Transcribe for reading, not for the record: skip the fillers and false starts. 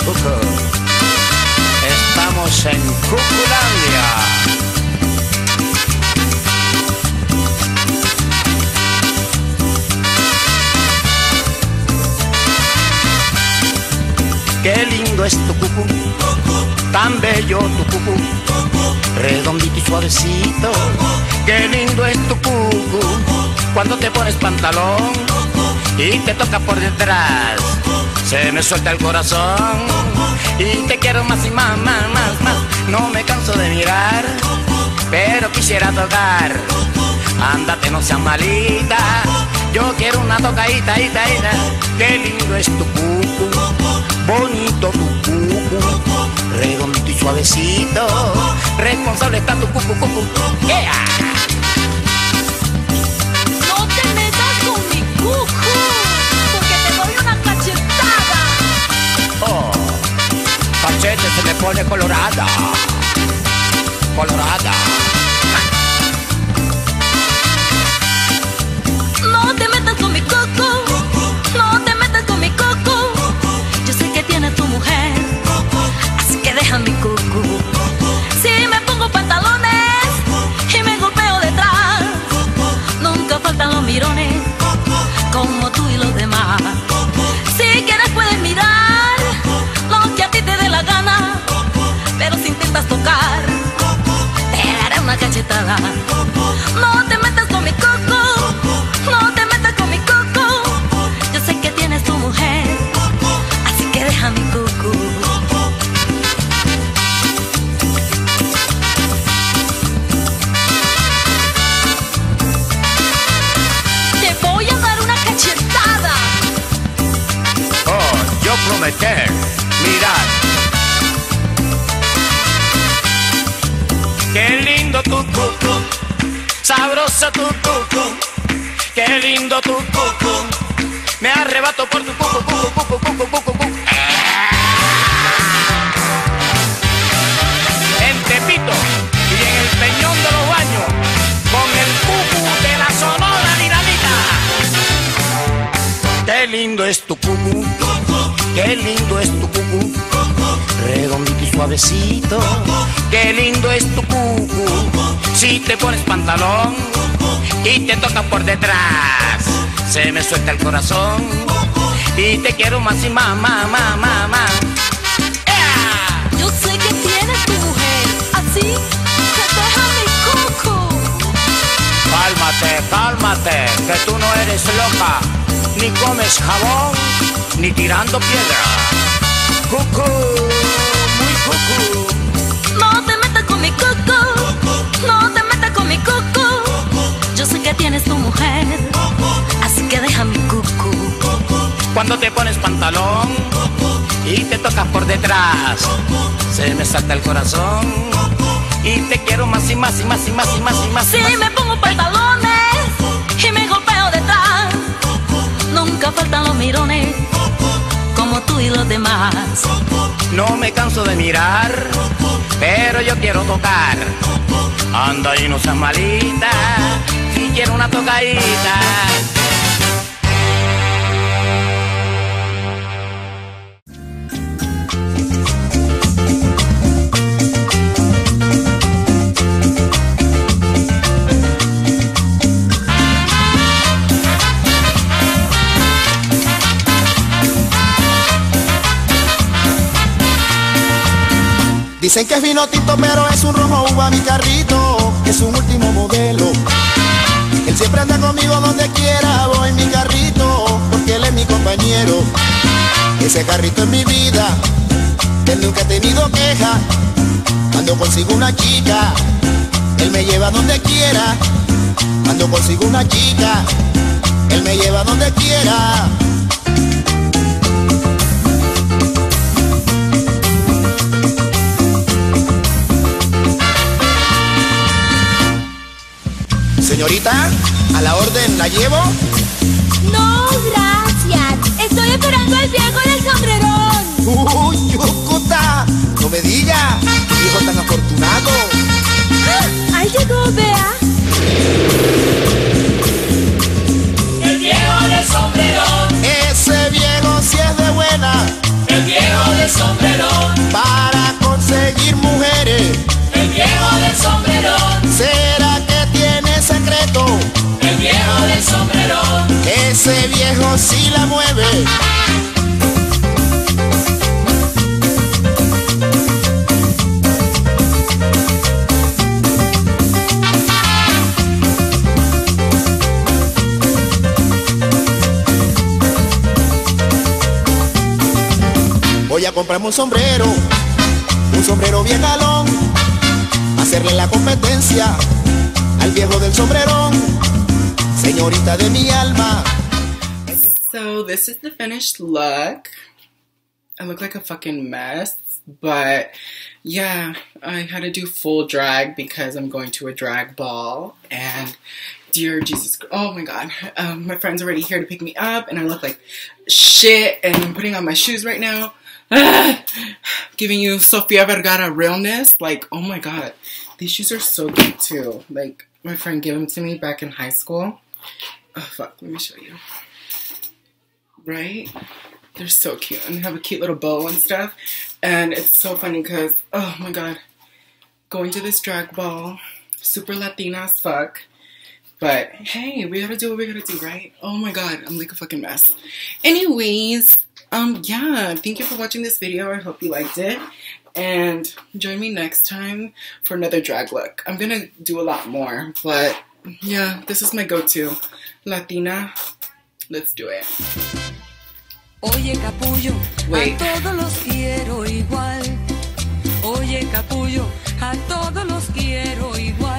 cucu. Estamos en Cuculandia. Qué lindo es tu cucú, tan bello tu cucú, redondito y suavecito. Qué lindo es tu cucú, cuando te pones pantalón y te toca por detrás, se me suelta el corazón y te quiero más y más, más, más, más. No me canso de mirar, pero quisiera tocar. Ándate, no seas malita, yo quiero una tocadita, ita, ita. Qué lindo es tu cucú, bonito tu cucú, redondito y suavecito. Responsable está tu cucú, cucú. Yeah. No te metas con mi cucú, porque te doy una cachetada. Oh, cachete se me pone colorada, colorada. No te metas con mi cucú, no te metas con mi cucú. Yo sé que tienes tu mujer, así que deja mi cucú. Si me pongo pantalones y me golpeo detrás, nunca faltan los mirones, como tú y los demás. Si quieres puedes mirar lo que a ti te dé la gana, pero si intentas tocar, te daré una cachetada. No te metas con mi cucú, no te metas con mi cucú. Yo sé que tienes tu mujer, así que deja mi cucú. Te voy a dar una cachetada. Oh, yo prometer, mirar. Qué lindo tu cucú, sabroso tu cucú. Qué lindo tu cucú, me arrebato por tu cucú, cucú, cucú, cucú, cucú, cucú. En Tepito y en el Peñón de los Baños, con el cucú de la Sonora Dinamita. Qué lindo es tu cucú, qué lindo es tu cucú, redondito y suavecito. Qué lindo es tu cucú, si te pones pantalón y te toca por detrás, se me suelta el corazón y te quiero más y más, más, más, más, más. Yeah. Yo sé que tienes tu mujer, así que deja mi cucú. Cálmate, cálmate, que tú no eres loca, ni comes jabón, ni tirando piedra. Cucú, muy cucú. No te metas con mi cucú, no te metas con mi cucú. Yo sé que tienes tu mujer, así que deja mi cucú. Cuando te pones pantalón y te tocas por detrás, se me salta el corazón y te quiero más y más y más y más y más y más. Si me pongo pantalones y me golpeo detrás, nunca faltan los mirones, como tú y los demás. No me canso de mirar, pero yo quiero tocar. Anda y no seas malita, si quiero una tocadita. Dicen que es vino tinto, pero es un rojo uva mi carrito, es un último modelo. Él siempre anda conmigo donde quiera, voy mi carrito, porque él es mi compañero. Ese carrito es mi vida, él nunca ha tenido queja. Cuando consigo una chica, él me lleva donde quiera. Cuando consigo una chica, él me lleva donde quiera. Señorita, a la orden, ¿la llevo? No, gracias. Estoy esperando al viejo del sombrerón. ¡Uy, Yucuta! No me diga, hijo tan afortunado. ¡Ah! Ahí llegó, vea. El viejo del sombrerón. Ese viejo sí es de buena. El viejo del sombrerón. así la mueve. Voy a comprarme un sombrero bien galón, hacerle la competencia al viejo del sombrerón, señorita de mi alma. So this is the finished look. I look like a fucking mess, but yeah, I had to do full drag because I'm going to a drag ball, and dear Jesus, oh my god, my friend's already here to pick me up, and I look like shit, and I'm putting on my shoes right now. Giving you Sofia Vergara realness. Like, oh my god, these shoes are so cute too. Like, my friend gave them to me back in high school. Oh fuck, let me show you. Right? They're so cute, and they have a cute little bow and stuff. And it's so funny because, oh my god, going to this drag ball, super Latina as fuck. But hey, we gotta do what we gotta do, right? Oh my god, I'm like a fucking mess. Anyways, yeah, thank you for watching this video. I hope you liked it, and join me next time for another drag look. I'm gonna do a lot more, but yeah, this is my go-to Latina. Let's do it. Oye, capullo, Wait. a todos los quiero igual. Oye, capullo, a todos los quiero igual.